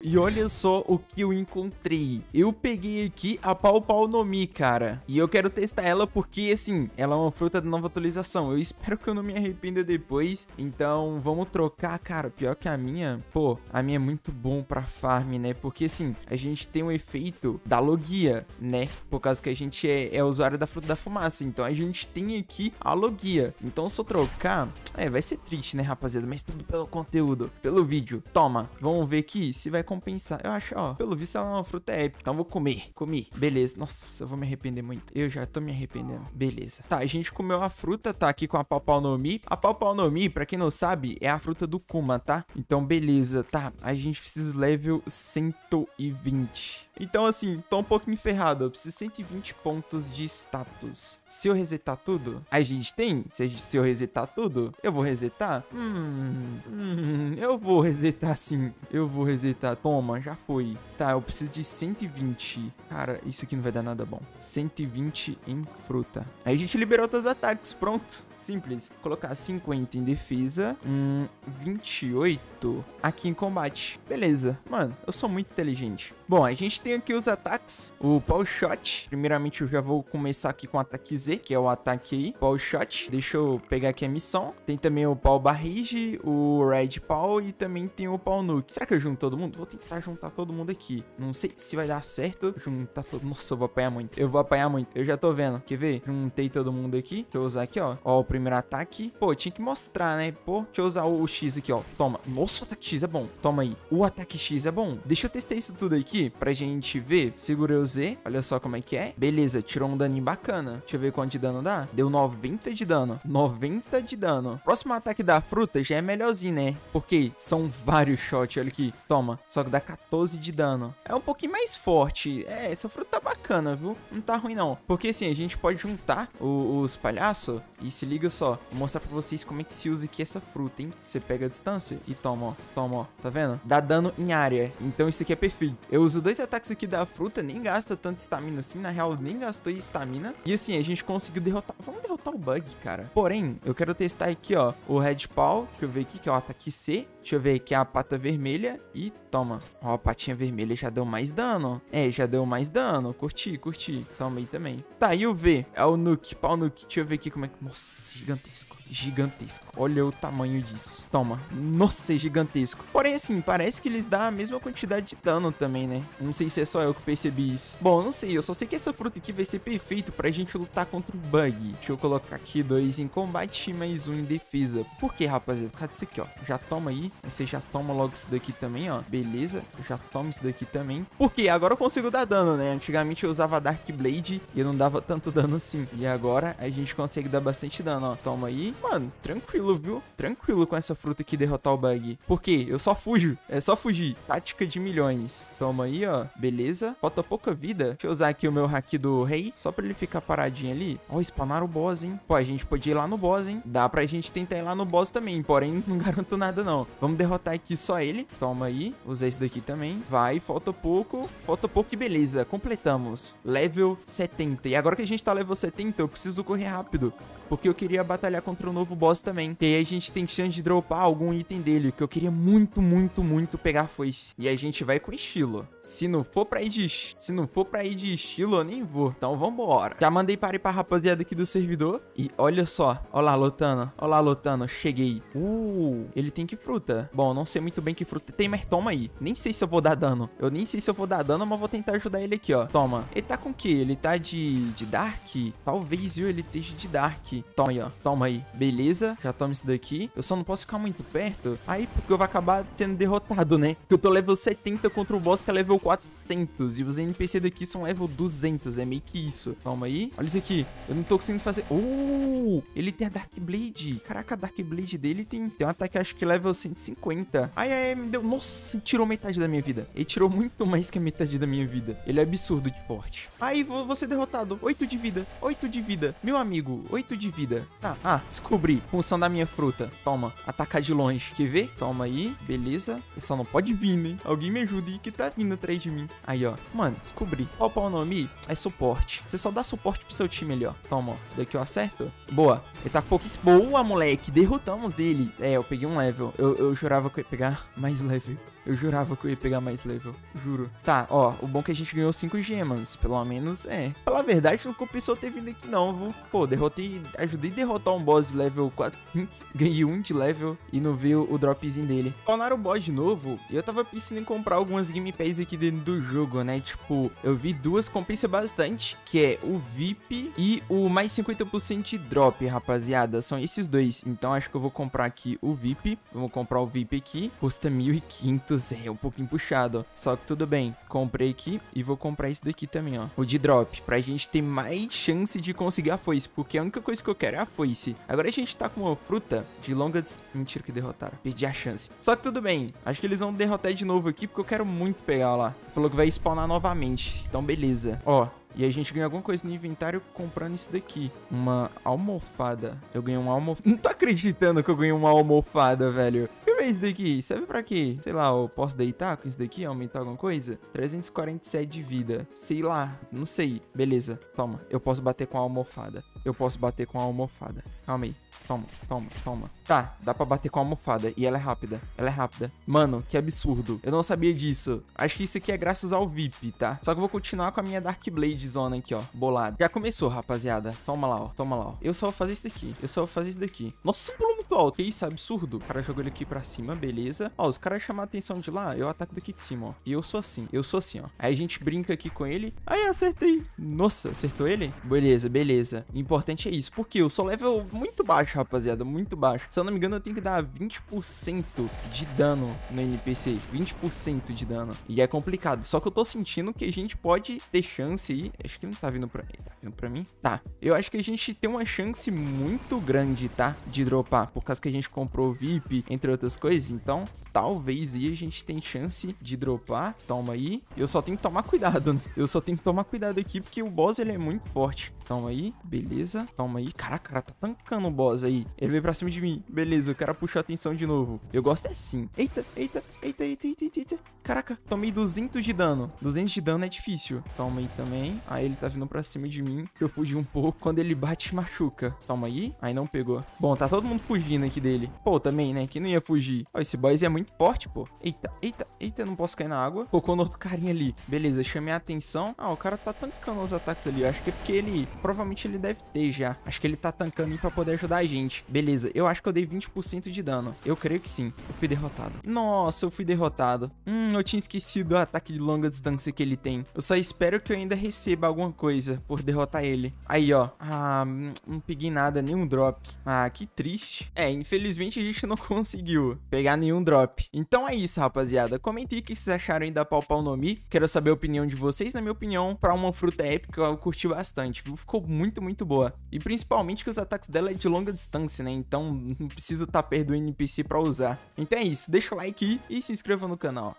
E olha só o que eu encontrei. Eu peguei aqui a Pau Pau no Mi, cara. E eu quero testar ela porque, assim, ela é uma fruta de nova atualização. Eu espero que eu não me arrependa depois. Então, vamos trocar, cara. Pior que a minha, pô, a minha é muito bom pra farm, né? Porque, assim, a gente tem um efeito da logia, né? Por causa que a gente é usuário da fruta da fumaça. Então, a gente tem aqui a logia. Então, se eu trocar, vai ser triste, né, rapaziada? Mas tudo pelo conteúdo, pelo vídeo. Toma, vamos ver aqui se vai compensar. Eu acho, ó, pelo visto ela é uma fruta épica. Então, vou comer. Comi. Beleza. Nossa, eu vou me arrepender muito. Eu já tô me arrependendo. Beleza. Tá, a gente comeu a fruta, tá aqui com a Pau Pau no Mi. A Pau Pau no Mi, pra quem não sabe, é a fruta do Kuma, tá? Então, beleza. Tá, a gente precisa level 120. Então, assim, tô um pouquinho ferrado. Eu preciso de 120 pontos de status. Se eu resetar tudo, a gente tem. Se eu resetar tudo, eu vou resetar? Eu vou resetar sim. Eu vou resetar. Toma, já foi. Tá, eu preciso de 120. Cara, isso aqui não vai dar nada bom. 120 em fruta. Aí a gente liberou outros ataques. Pronto. Simples. Colocar 50 em defesa. 28 aqui em combate. Beleza. Mano, eu sou muito inteligente. Bom, a gente tem aqui os ataques. O Power Shot. Primeiramente, eu já vou começar aqui com o ataque Z, que é o ataque aí. Power Shot. Deixa eu pegar aqui a missão. Tem também o Power Barrage, o Red Power e também tem o Power Nuke. Será que eu junto todo mundo? Vou tentar juntar todo mundo aqui. Não sei se vai dar certo. Juntar todo... Nossa, eu vou apanhar muito. Eu vou apanhar muito. Eu já tô vendo. Quer ver? Juntei todo mundo aqui. Deixa eu usar aqui, ó. Ó, o primeiro ataque. Pô, tinha que mostrar, né? Pô, deixa eu usar o X aqui, ó. Toma. Nossa, o ataque X é bom. Toma aí. O ataque X é bom. Deixa eu testar isso tudo aqui pra gente ver. Segurei o Z. Olha só como é que é. Beleza, tirou um daninho bacana. Deixa eu ver quanto de dano dá. Deu 90 de dano. 90 de dano. Próximo ataque da fruta já é melhorzinho, né? Porque são vários shots. Olha aqui. Toma. Só que dá 14 de dano. É um pouquinho mais forte. É, essa fruta tá bacana, viu? Não tá ruim, não. Porque assim, a gente pode juntar os palhaços. E se liga só. Vou mostrar pra vocês como é que se usa aqui essa fruta, hein? Você pega a distância e toma, ó. Toma, ó. Tá vendo? Dá dano em área. Então isso aqui é perfeito. Eu uso dois ataques aqui da fruta. Nem gasta tanto estamina assim. Na real, nem gastou estamina. E assim, a gente conseguiu derrotar. Vamos derrotar o bug, cara. Porém, eu quero testar aqui, ó. O Red Paw. Deixa eu ver aqui, que é o ataque C. Deixa eu ver aqui a pata vermelha. E toma. Ó, a patinha vermelha já deu mais dano. É, já deu mais dano. Curti, curti. Toma aí também. Tá, e o V? É o Nuke. Pau Nuke. Deixa eu ver aqui como é que... Nossa, gigantesco. Gigantesco. Olha o tamanho disso. Toma. Nossa, é gigantesco. Porém, assim, parece que eles dão a mesma quantidade de dano também, né? Não sei se é só eu que percebi isso. Bom, não sei. Eu só sei que essa fruta aqui vai ser perfeito pra gente lutar contra o bug. Deixa eu colocar aqui 2 em combate e mais 1 em defesa. Por que, rapaziada? Por causa disso aqui, ó. Já toma aí. Você já toma logo isso daqui também, ó. Beleza. Já toma isso daqui também. Porque agora eu consigo dar dano, né? Antigamente eu usava Dark Blade e eu não dava tanto dano assim. E agora a gente consegue dar bastante dano, ó. Toma aí. Mano, tranquilo, viu? Tranquilo com essa fruta aqui derrotar o bug. Por quê? Eu só fujo. É só fugir. Tática de milhões. Toma aí, ó. Beleza. Falta pouca vida. Deixa eu usar aqui o meu hack do rei. Só pra ele ficar paradinho ali. Ó, spawnaram o boss, hein? Pô, a gente podia ir lá no boss, hein? Dá pra gente tentar ir lá no boss também. Porém, não garanto nada, não. Vamos derrotar aqui só ele. Toma aí. Usar esse daqui também. Vai. Falta pouco. Falta pouco e beleza. Completamos. Level 70. E agora que a gente tá level 70, eu preciso correr rápido. Porque eu queria batalhar contra o novo boss também. E aí a gente tem chance de dropar algum item dele. Que eu queria muito, muito, muito pegar a foice. E a gente vai com estilo. Se não for pra ir de estilo, eu nem vou. Então vambora. Já mandei para ir pra rapaziada aqui do servidor. E olha só. Olha lá, Lotano. Olha lá, Lotano. Cheguei. Ele tem que fruta? Bom, não sei muito bem que fruta tem, mas toma aí. Nem sei se eu vou dar dano. Eu nem sei se eu vou dar dano, mas vou tentar ajudar ele aqui, ó. Toma. Ele tá com o quê? Ele tá de Dark? Talvez, viu? Ele esteja de Dark. Toma aí, ó. Toma aí. Beleza. Já toma isso daqui. Eu só não posso ficar muito perto. Aí, porque eu vou acabar sendo derrotado, né? Porque eu tô level 70 contra o boss que é level 400. E os NPC daqui são level 200. É meio que isso. Toma aí. Olha isso aqui. Eu não tô conseguindo fazer... Ele tem a Dark Blade. Caraca, a Dark Blade dele tem um ataque, acho que level 150. Ai, me deu... Nossa, tirou metade da minha vida. Ele tirou muito mais que a metade da minha vida. Ele é absurdo de forte. Aí, vou ser derrotado. 8 de vida. 8 de vida. Meu amigo, 8 de vida. Tá, descobri. Função da minha fruta. Toma, atacar de longe. Quer ver? Toma aí, beleza. Ele só não pode vir, né? Alguém me ajude aí que tá vindo atrás de mim. Aí, ó. Mano, descobri. Qual o nome? É suporte. Você só dá suporte pro seu time ali, ó. Toma, ó. Daqui eu acerto. Boa. Ele tá com pouquíssimo. Boa, moleque. Derrotamos ele. É, eu peguei um level. Eu jurava que eu ia pegar mais level. Eu jurava que eu ia pegar mais level. Juro. Tá, ó. O bom é que a gente ganhou 5 gemas. Pelo menos, Pela verdade, não compensou ter vindo aqui não, viu? Pô, ajudei a derrotar um boss de level 400. Ganhei 1 de level e não veio o dropzinho dele. Spawnaram o boss de novo e eu tava pensando em comprar algumas gameplays aqui dentro do jogo, né? Tipo, eu vi duas compensa bastante, que é o VIP e o mais 50% de drop, rapaziada. São esses dois. Então acho que eu vou comprar aqui o VIP. Vou comprar o VIP aqui. Custa 1.500, é um pouquinho puxado, ó. Só que tudo bem. Comprei aqui e vou comprar esse daqui também, ó. O de drop, pra gente ter mais chance de conseguir a foice, porque a única coisa que eu quero é a foice. Agora a gente tá com uma fruta de longa distância. Mentira que derrotaram. Perdi a chance. Só que tudo bem. Acho que eles vão derrotar de novo aqui, porque eu quero muito pegar lá. Falou que vai spawnar novamente. Então, beleza. Ó. E a gente ganhou alguma coisa no inventário comprando isso daqui. Uma almofada. Eu ganhei uma almofada. Não tô acreditando que eu ganhei uma almofada, velho. O que é isso daqui? Serve pra quê? Sei lá, eu posso deitar com isso daqui? Aumentar alguma coisa? 347 de vida. Sei lá. Não sei. Beleza. Toma. Eu posso bater com a almofada. Eu posso bater com a almofada. Calma aí. Toma, toma, toma. Tá, dá pra bater com a almofada. E ela é rápida. Ela é rápida. Mano, que absurdo. Eu não sabia disso. Acho que isso aqui é graças ao VIP, tá? Só que eu vou continuar com a minha Dark Blade zona aqui, ó. Bolado. Já começou, rapaziada. Toma lá, ó. Toma lá, ó. Eu só vou fazer isso daqui. Eu só vou fazer isso daqui. Nossa, esse pulo muito alto. Que isso, absurdo. O cara jogou ele aqui pra cima, beleza. Ó, os caras chamam a atenção de lá, eu ataco daqui de cima, ó. E eu sou assim. Eu sou assim, ó. Aí a gente brinca aqui com ele. Aí, acertei. Nossa, acertou ele? Beleza, beleza. O importante é isso. Porque eu sou level muito baixo, rapaziada. Muito baixo. Se eu não me engano, eu tenho que dar 20% de dano no NPC. 20% de dano. E é complicado. Só que eu tô sentindo que a gente pode ter chance aí. Acho que não tá vindo pra mim. Tá vindo pra mim? Tá. Eu acho que a gente tem uma chance muito grande, tá? De dropar. Por causa que a gente comprou o VIP, entre outras coisas. Então, talvez aí a gente tenha chance de dropar. Toma aí. Eu só tenho que tomar cuidado, né? Eu só tenho que tomar cuidado aqui, porque o boss, ele é muito forte. Toma aí. Beleza. Toma aí. Caraca, o cara tá tancando o boss aí. Ele veio pra cima de mim. Beleza, o cara puxou a atenção de novo. Eu gosto é assim. Eita, eita, eita, eita, eita, eita, eita. Caraca, tomei 200 de dano. 200 de dano é difícil. Toma aí também. Aí ele tá vindo pra cima de mim. Eu fugi um pouco. Quando ele bate, machuca. Toma aí. Aí não pegou. Bom, tá todo mundo fugindo aqui dele. Pô, também, né? Que não ia fugir. Ó, esse boss é muito forte, pô. Eita, eita, eita. Não posso cair na água. Focou no outro carinha ali. Beleza, chamei a atenção. Ah, o cara tá tancando os ataques ali. Eu acho que é porque ele... Provavelmente ele deve ter já. Acho que ele tá tancando aí pra poder ajudar a gente. Beleza, eu acho que eu dei 20% de dano. Eu creio que sim. Eu fui derrotado. Nossa, eu fui derrotado. Eu tinha esquecido o ataque de longa distância que ele tem. Eu só espero que eu ainda receba alguma coisa por derrotar ele. Aí, ó. Ah, não peguei nada, nenhum drop. Ah, que triste. Infelizmente a gente não conseguiu pegar nenhum drop. Então é isso, rapaziada. Comente aí o que vocês acharam aí da Pau Pau no Mi. Quero saber a opinião de vocês. Na minha opinião, pra uma fruta épica, eu curti bastante. Ficou muito, muito boa. E principalmente que os ataques dela é de longa distância, né? Então não preciso estar perto do NPC pra usar. Então é isso. Deixa o like aí e se inscreva no canal.